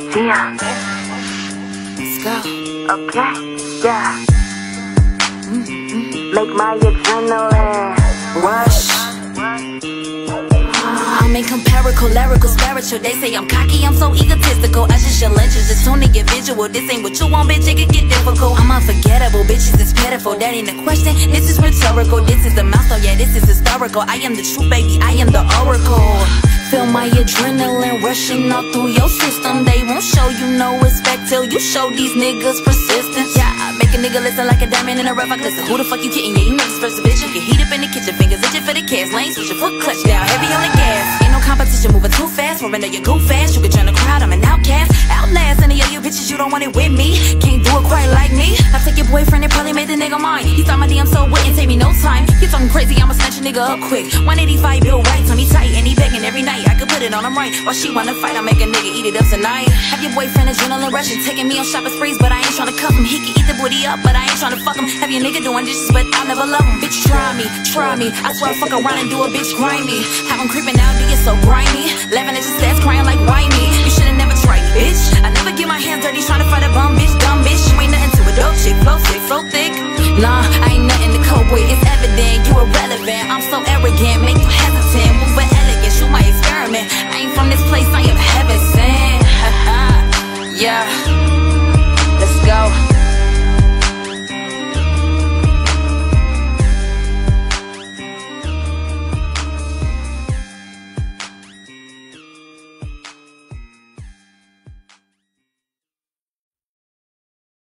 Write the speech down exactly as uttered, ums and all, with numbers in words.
Yeah. Let's go. Okay. Yeah. Mm-hmm. Make my adrenaline rush. I'm incomparable, lyrical, spiritual. They say I'm cocky, I'm so egotistical. I just your legends, just tune to get visual. This ain't what you want, bitch, it can get difficult. I'm unforgettable, bitches is pitiful. That ain't a question, this is rhetorical. This is a milestone, yeah, this is historical. I am the truth, baby, I am the oracle. Feel my adrenaline rushing all through your system. They won't show you no respect till you show these niggas persistence. Yeah, I make a nigga listen like a diamond in a rough. I listen, who the fuck you kidding? Yeah, you know this first vision. Get heat up in the kitchen, fingers itching for the cash. Lane switch your foot clutch down, heavy on the gas. Ain't no competition, moving too fast. Surrender your goof fast. You can join the crowd, I'm an outcast. Outlast any of you bitches, you don't want it with me. Can't do it quite like me. I take your boyfriend and probably made the nigga mine. He thought my D M so wouldn't take me no time. You talking crazy, I'ma snatch a nigga up quick. one eighty-five bill right, tummy tight, and he begging every night. I could put it on him right. While she wanna fight, I make a nigga eat it up tonight. Have your boyfriend adrenaline rushing, taking me on shopping sprees, but I ain't tryna cuff him. He can eat the booty up, but I ain't tryna fuck him. Have your nigga doing dishes, but I'll never love him. Bitch, try me, try me. I swear I'll fuck around and do a bitch grimy. Have him creeping out, nigga so grimy. Laughing at your stats, crying like why me? You should've never tried, bitch. I never get my hands dirty trying to fight a bum, bitch, dumb bitch. You ain't nothing to a dope chick, flow sick, so thick. Nah, I ain't nothing to cope with. It's evident you irrelevant. I'm so arrogant, make you hesitant. Move with elegance, you my experiment. I ain't from this place, I am heaven sent. Yeah.